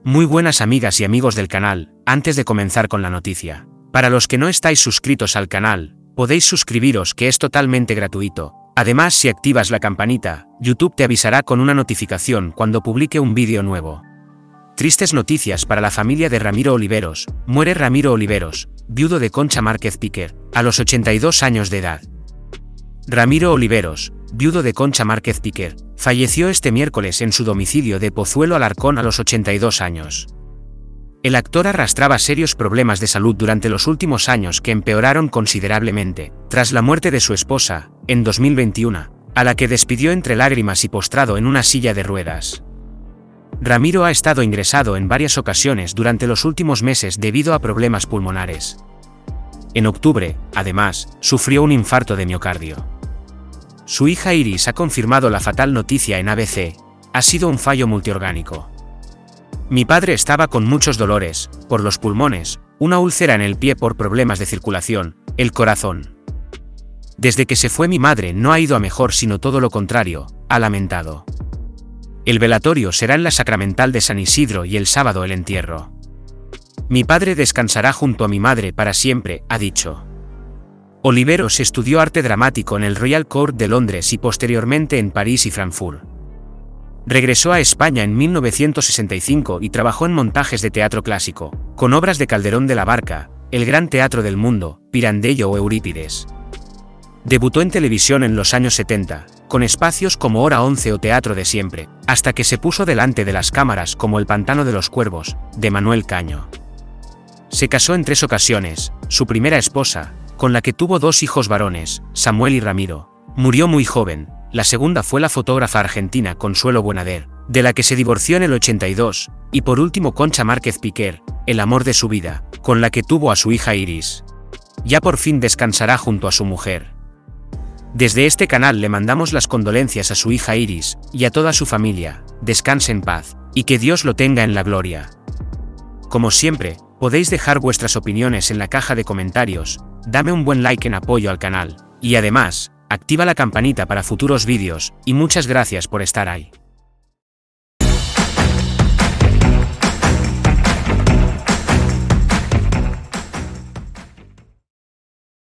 Muy buenas amigas y amigos del canal, antes de comenzar con la noticia. Para los que no estáis suscritos al canal, podéis suscribiros, que es totalmente gratuito. Además, si activas la campanita, YouTube te avisará con una notificación cuando publique un vídeo nuevo. Tristes noticias para la familia de Ramiro Oliveros. Muere Ramiro Oliveros, viudo de Concha Márquez Piquer, a los 82 años de edad. Ramiro Oliveros, viudo de Concha Márquez Piquer, falleció este miércoles en su domicilio de Pozuelo Alarcón a los 82 años. El actor arrastraba serios problemas de salud durante los últimos años que empeoraron considerablemente, tras la muerte de su esposa, en 2021, a la que despidió entre lágrimas y postrado en una silla de ruedas. Ramiro ha estado ingresado en varias ocasiones durante los últimos meses debido a problemas pulmonares. En octubre, además, sufrió un infarto de miocardio. Su hija Iris ha confirmado la fatal noticia en ABC: ha sido un fallo multiorgánico. Mi padre estaba con muchos dolores, por los pulmones, una úlcera en el pie por problemas de circulación, el corazón. Desde que se fue mi madre no ha ido a mejor, sino todo lo contrario, ha lamentado. El velatorio será en la Sacramental de San Isidro y el sábado el entierro. Mi padre descansará junto a mi madre para siempre, ha dicho. Oliveros estudió arte dramático en el Royal Court de Londres y posteriormente en París y Frankfurt. Regresó a España en 1965 y trabajó en montajes de teatro clásico, con obras de Calderón de la Barca, El Gran Teatro del Mundo, Pirandello o Eurípides. Debutó en televisión en los años 70, con espacios como Hora 11 o Teatro de Siempre, hasta que se puso delante de las cámaras como El Pantano de los Cuervos, de Manuel Caño. Se casó en 3 ocasiones. Su primera esposa, con la que tuvo 2 hijos varones, Samuel y Ramiro, murió muy joven. La segunda fue la fotógrafa argentina Consuelo Buenader, de la que se divorció en el 82, y por último Concha Márquez Piquer, el amor de su vida, con la que tuvo a su hija Iris. Ya por fin descansará junto a su mujer. Desde este canal le mandamos las condolencias a su hija Iris, y a toda su familia. Descanse en paz, y que Dios lo tenga en la gloria. Como siempre, podéis dejar vuestras opiniones en la caja de comentarios, dame un buen like en apoyo al canal, y además, activa la campanita para futuros vídeos, y muchas gracias por estar ahí.